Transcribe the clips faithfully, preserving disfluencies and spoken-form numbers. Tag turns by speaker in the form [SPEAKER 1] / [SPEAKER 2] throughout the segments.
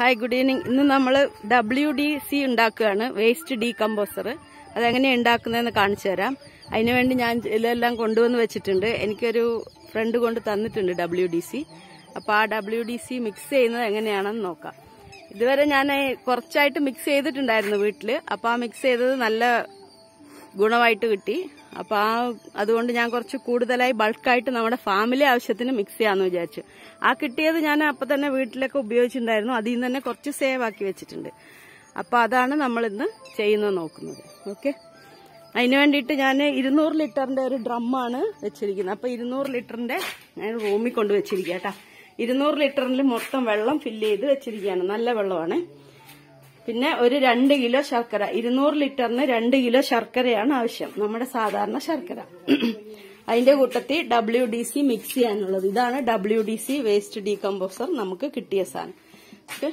[SPEAKER 1] Hi, good evening. ഇന്ന് നമ്മൾ W D C ഉണ്ടാക്കുകയാണ്, വേസ്റ്റ് ഡീകമ്പോസർ. അതെങ്ങനെയാണ് ഉണ്ടാക്കുന്നതെന്ന് കാണിച്ചു തരാം. അതിനുവേണ്ടി ഞാൻ ഇതെല്ലാം കൊണ്ടുവന്ന് വെച്ചിട്ടുണ്ട്. എനിക്കൊരു ഫ്രണ്ട് കൊണ്ട് തന്നിട്ടുണ്ട് ഡബ്ല്യു ഡി സി. അപ്പോൾ ആ ഡബ്ല്യു ഡി സി മിക്സ് ചെയ്യുന്നത് എങ്ങനെയാണെന്ന് നോക്കാം. ഇതുവരെ ഞാൻ കുറച്ചായിട്ട് മിക്സ് ചെയ്തിട്ടുണ്ടായിരുന്നു വീട്ടിൽ. അപ്പോൾ ആ മിക്സ് ചെയ്തത് നല്ല ഗുണമായിട്ട് കിട്ടി. അപ്പോൾ ആ അതുകൊണ്ട് ഞാൻ കുറച്ച് കൂടുതലായി ബൾക്കായിട്ട് നമ്മുടെ ഫാമിലി ആവശ്യത്തിന് മിക്സ് ചെയ്യാമെന്ന് വിചാരിച്ചു. ആ കിട്ടിയത് ഞാൻ അപ്പം തന്നെ വീട്ടിലൊക്കെ ഉപയോഗിച്ചിട്ടുണ്ടായിരുന്നു. അതിൽ നിന്ന് തന്നെ കുറച്ച് സേവ് ആക്കി വെച്ചിട്ടുണ്ട്. അപ്പോൾ അതാണ് നമ്മളിന്ന് ചെയ്യുന്നത് നോക്കുന്നത്. ഓക്കെ, അതിന് വേണ്ടിയിട്ട് ഞാൻ ഇരുന്നൂറ് ലിറ്ററിന്റെ ഒരു ഡ്രമ്മാണ് വെച്ചിരിക്കുന്നത്. അപ്പോൾ ഇരുന്നൂറ് ലിറ്ററിന്റെ ഞാൻ റൂമിൽ കൊണ്ട് വെച്ചിരിക്കുക കേട്ടോ. ഇരുന്നൂറ് ലിറ്ററിൽ മൊത്തം വെള്ളം ഫില്ല് ചെയ്ത് വെച്ചിരിക്കുകയാണ്. നല്ല വെള്ളമാണ്. പിന്നെ ഒരു രണ്ട് കിലോ ശർക്കര, ഇരുന്നൂറ് ലിറ്ററിന് രണ്ട് കിലോ ശർക്കരയാണ് ആവശ്യം, നമ്മുടെ സാധാരണ ശർക്കര. അതിന്റെ കൂട്ടത്തിൽ ഡബ്ല്യു ഡി സി മിക്സ് ചെയ്യാനുള്ളത്. ഇതാണ് W D C waste decomposer നമുക്ക് കിട്ടിയ സാധനം. ഓക്കെ,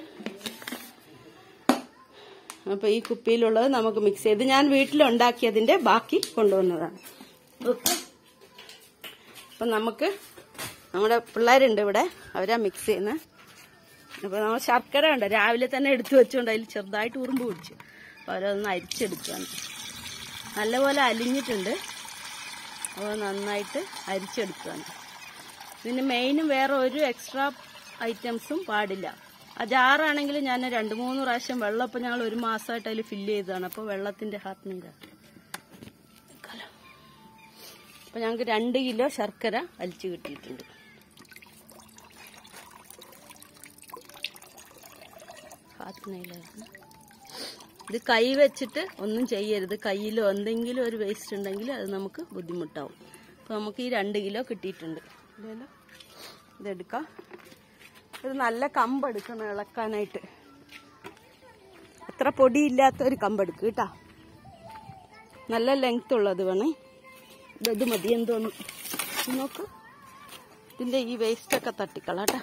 [SPEAKER 1] അപ്പൊ ഈ കുപ്പിയിലുള്ളത് നമുക്ക് മിക്സ് ചെയ്ത് ഞാൻ വീട്ടിലുണ്ടാക്കിയതിന്റെ ബാക്കി കൊണ്ടുവന്നതാണ്. ഓക്കെ, അപ്പൊ നമുക്ക് നമ്മുടെ പിള്ളേരുണ്ട് ഇവിടെ, അവരാ മിക്സ് ചെയ്യുന്നത്. അപ്പൊ നമ്മൾ ശർക്കര ഉണ്ട് രാവിലെ തന്നെ എടുത്തു വെച്ചുകൊണ്ട് അതിൽ ചെറുതായിട്ട് ഉറുമ്പ് പിടിച്ചു. അപ്പൊ അവരതൊന്ന് അരിച്ചെടുക്കുകയാണ്. നല്ലപോലെ അലിഞ്ഞിട്ടുണ്ട്. അപ്പോൾ നന്നായിട്ട് അരിച്ചെടുക്കുകയാണ്. ഇതിന് മെയിനും വേറെ ഒരു എക്സ്ട്രാ ഐറ്റംസും പാടില്ല. ആ ജാറാണെങ്കിൽ ഞാൻ രണ്ട് മൂന്ന് പ്രാവശ്യം വെള്ളം ഇപ്പം ഞങ്ങൾ ഒരു മാസമായിട്ട് അതിൽ ഫില്ല് ചെയ്തതാണ്. അപ്പോൾ വെള്ളത്തിന്റെ ഹാത്മില്ല. അപ്പം ഞങ്ങൾക്ക് രണ്ട് കിലോ ശർക്കര അലിച്ച് കിട്ടിയിട്ടുണ്ട്. ഇത് കൈ വെച്ചിട്ട് ഒന്നും ചെയ്യരുത്. കയ്യിലോ എന്തെങ്കിലും ഒരു വേസ്റ്റ് ഉണ്ടെങ്കിൽ അത് നമുക്ക് ബുദ്ധിമുട്ടാവും. അപ്പോൾ നമുക്ക് ഈ രണ്ട് കിലോ കിട്ടിയിട്ടുണ്ട്. ഇതല്ലോ, ഇതെടുക്കാം. ഇത് നല്ല കമ്പെടുക്കണം ഇളക്കാനായിട്ട്. അത്ര പൊടിയില്ലാത്ത ഒരു കമ്പെടുക്കുക കേട്ടോ. നല്ല ലെങ്ത് ഉള്ളത് വേണേ. ഇത് മതി എന്തോന്നു നോക്ക്. ഇതിന്റെ ഈ വേസ്റ്റൊക്കെ തട്ടിക്കളാട്ടാ.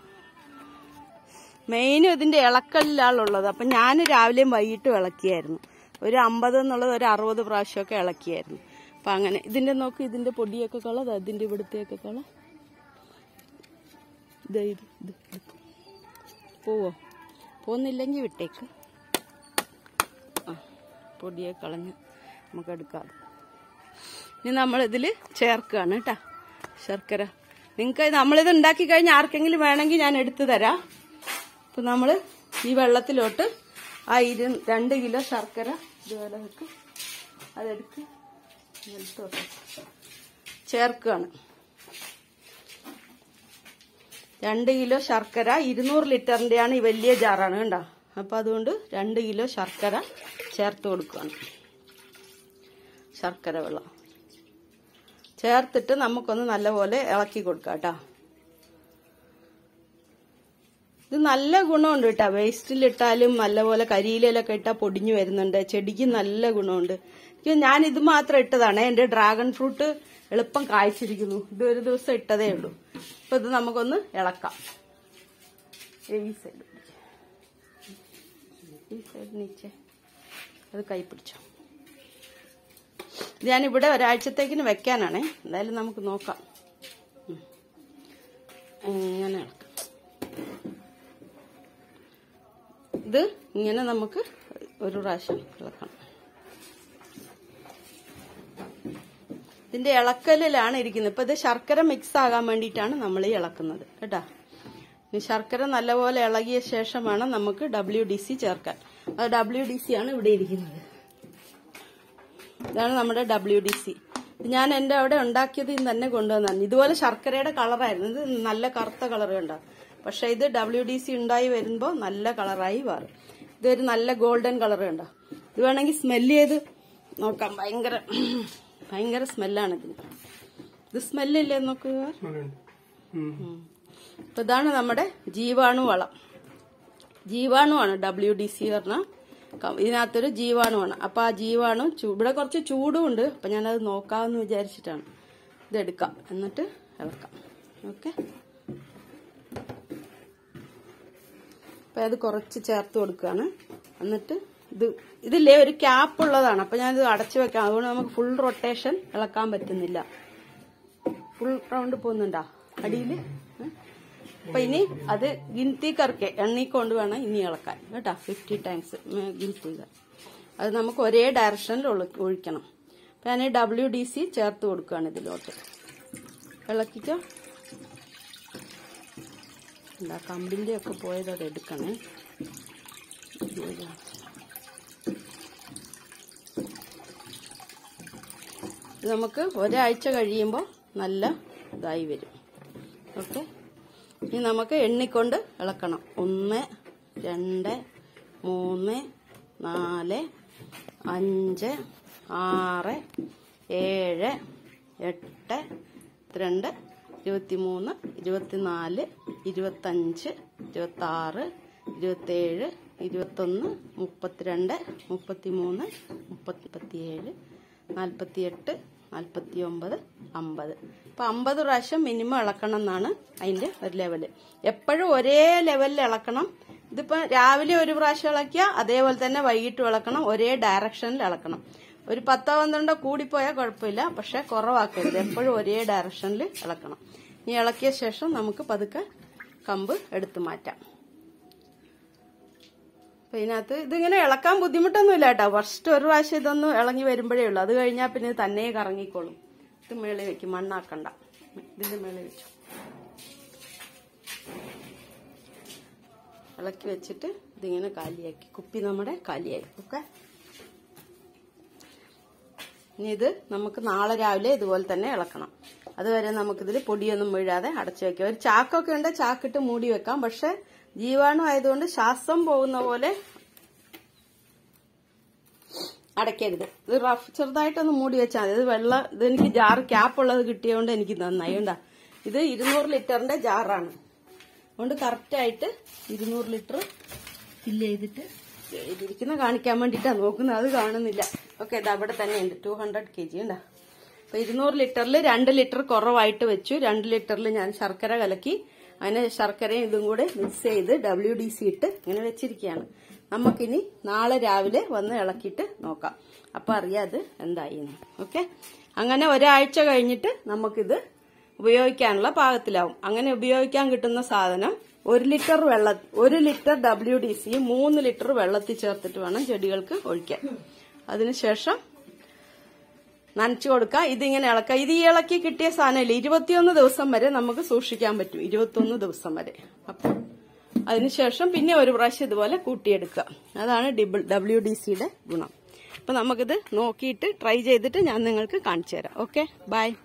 [SPEAKER 1] മെയിനും ഇതിന്റെ ഇളക്കലിലാളുള്ളത്. അപ്പം ഞാൻ രാവിലെയും വൈകിട്ടും ഇളക്കിയായിരുന്നു. ഒരു അമ്പത് എന്നുള്ളത് ഒരു അറുപത് പ്രാവശ്യമൊക്കെ ഇളക്കിയായിരുന്നു. അപ്പം അങ്ങനെ ഇതിന്റെ നോക്ക്, ഇതിന്റെ പൊടിയൊക്കെ കളത്, അതിന്റെ ഇവിടുത്തെയൊക്കെ കള. ഇത് ഇത് ഇത് പോവോ? പോന്നില്ലെങ്കിൽ വിട്ടേക്ക്. ആ, പൊടിയൊക്കെ കളഞ്ഞ് നമുക്ക് എടുക്കാം. ഇനി നമ്മളിതിൽ ചേർക്കുകയാണ് കേട്ടോ ശർക്കര. നിങ്ങൾക്ക് നമ്മളിത് ഉണ്ടാക്കി കഴിഞ്ഞാൽ ആർക്കെങ്കിലും വേണമെങ്കിൽ ഞാൻ എടുത്തു തരാം. അപ്പൊ നമ്മള് ഈ വെള്ളത്തിലോട്ട് ആ ഇരു രണ്ട് കിലോ ശർക്കര ഇതുപോലെ വെക്ക്, അതെടുത്ത് നിലത്തോട്ട് ചേർക്കുകയാണ്. രണ്ട് കിലോ ശർക്കര, ഇരുന്നൂറ് ലിറ്ററിന്റെയാണ് ഈ വലിയ ജാറാണ് കണ്ടോ. അപ്പൊ അതുകൊണ്ട് രണ്ട് കിലോ ശർക്കര ചേർത്ത് കൊടുക്കുകയാണ്. ശർക്കര വെള്ളം ചേർത്തിട്ട് നമുക്കൊന്ന് നല്ലപോലെ ഇളക്കി കൊടുക്കാം കേട്ടോ. ഇത് നല്ല ഗുണമുണ്ട് കേട്ടോ. വേസ്റ്റിലിട്ടാലും നല്ലപോലെ കരിയിലൊക്കെ ഇട്ടാൽ പൊടിഞ്ഞു വരുന്നുണ്ട്. ചെടിക്ക് നല്ല ഗുണമുണ്ട്. ഞാൻ ഇത് മാത്രം ഇട്ടതാണ്. എന്റെ ഡ്രാഗൺ ഫ്രൂട്ട് എളുപ്പം കായ്ച്ചിരിക്കുന്നു. ഇത് ഒരു ദിവസം ഇട്ടതേ ഉള്ളൂ. അപ്പൊ ഇത് നമുക്കൊന്ന് ഇളക്കാം. ഈ സൈഡ് ഈ സൈഡ് നീച്ചേ അത് കൈ പിടിച്ചോ. ഞാനിവിടെ ഒരാഴ്ചത്തേക്കിന് വെക്കാനാണേ. എന്തായാലും നമുക്ക് നോക്കാം. ഇങ്ങനെ ഇളക്കാം. ഇത് ഇങ്ങനെ നമുക്ക് ഒരു പ്രാവശ്യം ഇളക്കണം. ഇതിന്റെ ഇളക്കലിലാണ് ഇരിക്കുന്നത്. ഇപ്പൊ ഇത് ശർക്കര മിക്സ് ആകാൻ വേണ്ടിയിട്ടാണ് നമ്മൾ ഈ ഇളക്കുന്നത് കേട്ടാ. ശർക്കര നല്ലപോലെ ഇളകിയ ശേഷം വേണം നമുക്ക് ഡബ്ല്യു ഡി സി ചേർക്കാൻ. അത് ഡബ്ല്യു ഡി സി ആണ് ഇവിടെ ഇരിക്കുന്നത്. ഇതാണ് നമ്മുടെ ഡബ്ല്യു ഡി സി. ഞാൻ എന്റെ അവിടെ ഉണ്ടാക്കിയത് ഇന്ന് തന്നെ കൊണ്ടുവന്നാണ്. ഇതുപോലെ ശർക്കരയുടെ കളറായിരുന്നു. ഇത് നല്ല കറുത്ത കളർ കണ്ടോ. പക്ഷെ ഇത് ഡബ്ല്യു ഡി സി ഉണ്ടായി വരുമ്പോൾ നല്ല കളറായി മാറും. ഇതൊരു നല്ല ഗോൾഡൻ കളർ കണ്ടോ. ഇത് വേണമെങ്കിൽ സ്മെല്ല് ചെയ്ത് നോക്കാം. ഭയങ്കര ഭയങ്കര സ്മെല്ലാണ് ഇതിന്. ഇത് സ്മെല്ലില്ലേ നോക്കുക. അപ്പൊ ഇതാണ് നമ്മുടെ ജീവാണു വളം. ജീവാണുവാണ് ഡബ്ല്യു ഡി സി പറഞ്ഞ. ഇതിനകത്തൊരു ജീവാണുവാണ്. അപ്പൊ ആ ജീവാണു ഇവിടെ കുറച്ച് ചൂടും ഉണ്ട്. അപ്പൊ ഞാനത് നോക്കാമെന്ന് വിചാരിച്ചിട്ടാണ്. ഇതെടുക്കാം, എന്നിട്ട് ഇളക്കാം. ഓക്കെ, അപ്പൊ അത് കുറച്ച് ചേർത്ത് കൊടുക്കുകയാണ്. എന്നിട്ട് ഇത് ഇതില്ലേ ഒരു ക്യാപ്പ് ഉള്ളതാണ്. അപ്പൊ ഞാനിത് അടച്ചു വെക്കാം. അതുകൊണ്ട് നമുക്ക് ഫുൾ റൊട്ടേഷൻ ഇളക്കാൻ പറ്റുന്നില്ല. ഫുൾ റൗണ്ട് പോകുന്നുണ്ടോ അടിയിൽ? അപ്പൊ ഇനി അത് ഗിൻതി കറക്കെ എണ്ണിക്കൊണ്ട് വേണം ഇനി ഇളക്കാൻ കേട്ടോ. ഫിഫ്റ്റി ടൈംസ് ഗിൻതി കർ. അത് നമുക്ക് ഒരേ ഡയറക്ഷനിൽ ഒഴിക്കണം. അപ്പൊ ഞാൻ ഡബ്ല്യു ഡി സി ചേർത്ത് കൊടുക്കുകയാണ് ഇതിലോട്ട്. ഇളക്കിക്കോ. എന്താ കമ്പിന്റെ ഒക്കെ പോയത് അത് എടുക്കണേ. ഇത് നമുക്ക് ഒരാഴ്ച കഴിയുമ്പോൾ നല്ല ഇതായി വരും. ഓക്കെ, ഇനി നമുക്ക് എണ്ണിക്കൊണ്ട് ഇളക്കണം. ഒന്ന്, രണ്ട്, മൂന്ന്, നാല്, അഞ്ച്, ആറ്, ഏഴ്, എട്ട്, ഇരുപത്തിരണ്ട്, ഇരുപത്തിമൂന്ന്, ഇരുപത്തിനാല്, ഇരുപത്തഞ്ച്, ഇരുപത്തി ആറ്, ഇരുപത്തേഴ്, ഇരുപത്തൊന്ന്, മുപ്പത്തിരണ്ട്, മുപ്പത്തിമൂന്ന്, മുപ്പത്തിയേഴ്, നാൽപ്പത്തിയെട്ട്, നാൽപ്പത്തി ഒമ്പത്, അമ്പത്. ഇപ്പൊ അമ്പത് പ്രാവശ്യം മിനിമം ഇളക്കണം എന്നാണ് അതിന്റെ ഒരു ലെവല്. എപ്പോഴും ഒരേ ലെവലിൽ ഇളക്കണം. ഇതിപ്പോ രാവിലെ ഒരു പ്രാവശ്യം ഇളക്കിയാൽ അതേപോലെ തന്നെ വൈകിട്ട് ഇളക്കണം. ഒരേ ഡയറക്ഷനിൽ ഇളക്കണം. ഒരു പത്തോ പന്ത്രണ്ടോ കൂടിപ്പോയാൽ കുഴപ്പമില്ല, പക്ഷെ കുറവാക്കരുത്. എപ്പോഴും ഒരേ ഡയറക്ഷനിൽ ഇളക്കണം. ഇനി ഇളക്കിയ ശേഷം നമുക്ക് പതുക്കെ കമ്പ് എടുത്തു മാറ്റാം. അപ്പൊ ഇതിനകത്ത് ഇതിങ്ങനെ ഇളക്കാൻ ബുദ്ധിമുട്ടൊന്നുമില്ല കേട്ടോ. ഫസ്റ്റ് ഒരു പ്രാവശ്യം ഇതൊന്നും ഇളങ്ങി വരുമ്പോഴേ ഉള്ളൂ. അത് കഴിഞ്ഞാൽ പിന്നെ ഇത് തന്നെ കറങ്ങിക്കോളും. ഇത് മേളിൽ വെക്കും, മണ്ണാക്കണ്ട. ഇതിന്റെ മേളിൽ വെച്ചു ഇളക്കി വെച്ചിട്ട് ഇതിങ്ങനെ കാലിയാക്കി. കുപ്പി നമ്മുടെ കാലിയായി. ഓക്കെ, ഇനി ഇത് നമുക്ക് നാളെ രാവിലെ ഇതുപോലെ തന്നെ ഇളക്കണം. അതുവരെ നമുക്കിതിൽ പൊടിയൊന്നും വീഴാതെ അടച്ചു വെക്കാം. ഒരു ചാക്കൊക്കെ ഉണ്ട്, ചാക്കിട്ട് മൂടി വെക്കാം. പക്ഷെ ജീവാണു ആയതുകൊണ്ട് ശ്വാസം പോകുന്ന പോലെ അടയ്ക്കരുത്. ഇത് റഫ് ചെറുതായിട്ടൊന്ന് മൂടി വെച്ചാൽ മതി. ഇത് വെള്ളം ഇതെനിക്ക് ജാറ് ക്യാപ്പുള്ളത് കിട്ടിയതുകൊണ്ട് എനിക്ക് നന്നായി. ഉണ്ടാ, ഇത് ഇരുന്നൂറ് ലിറ്ററിന്റെ ജാറാണ്. അതുകൊണ്ട് കറക്റ്റായിട്ട് ഇരുന്നൂറ് ലിറ്റർ ഫില്ല് ചെയ്തിട്ട് ഇതിരിക്കുന്ന കാണിക്കാൻ വേണ്ടിയിട്ടാണ് നോക്കുന്നത്. അത് കാണുന്നില്ല. ഓക്കെ, ഇത് അവിടെ തന്നെ ഉണ്ട്. ടു ഹൺഡ്രഡ് കെ ജി ഉണ്ടാ. അപ്പൊ ഇരുന്നൂറ് ലിറ്ററിൽ രണ്ട് ലിറ്റർ കുറവായിട്ട് വെച്ചു. രണ്ട് ലിറ്ററിൽ ഞാൻ ശർക്കര കലക്കി അതിന് ശർക്കരയും ഇതും കൂടെ മിക്സ് ചെയ്ത് ഡബ്ല്യു ഡി സി ഇട്ട് ഇങ്ങനെ വെച്ചിരിക്കുകയാണ്. നമുക്കിനി നാളെ രാവിലെ വന്ന് ഇളക്കിയിട്ട് നോക്കാം. അപ്പൊ അറിയാം അത് എന്തായിന്ന്. ഓക്കെ, അങ്ങനെ ഒരാഴ്ച കഴിഞ്ഞിട്ട് നമുക്കിത് ഉപയോഗിക്കാനുള്ള പാകത്തിലാവും. അങ്ങനെ ഉപയോഗിക്കാൻ കിട്ടുന്ന സാധനം ഒരു ലിറ്റർ വെള്ള ഒരു ലിറ്റർ ഡബ്ല്യു ഡി സി മൂന്ന് ലിറ്റർ വെള്ളത്തിൽ ചേർത്തിട്ട് വേണം ചെടികൾക്ക് ഒഴിക്കാൻ. അതിനുശേഷം നനച്ചു കൊടുക്കുക. ഇതിങ്ങനെ ഇളക്കുക. ഇത് ഈ ഇളക്കി കിട്ടിയ സാധനമില്ല, ഇരുപത്തിയൊന്ന് ദിവസം വരെ നമുക്ക് സൂക്ഷിക്കാൻ പറ്റും. ഇരുപത്തിയൊന്ന് ദിവസം വരെ. അപ്പൊ അതിനുശേഷം പിന്നെ ഒരു പ്രാവശ്യം ഇതുപോലെ കൂട്ടിയെടുക്കുക. അതാണ് ഡബ്ല്യു ഡി സിയുടെ ഗുണം. അപ്പൊ നമുക്കിത് നോക്കിയിട്ട് ട്രൈ ചെയ്തിട്ട് ഞാൻ നിങ്ങൾക്ക് കാണിച്ചു തരാം. Okay, by.